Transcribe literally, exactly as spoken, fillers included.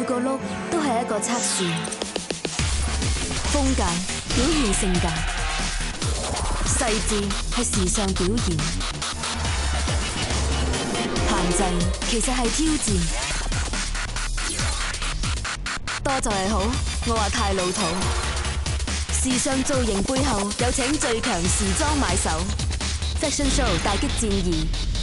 個 look 都係一個測試，風格表現性格，細緻係時尚表現，限制其實係挑戰。多就係好，我話太老土。時尚造型背後有請最強時裝買手 ，Fashion Seoul 大激戰二。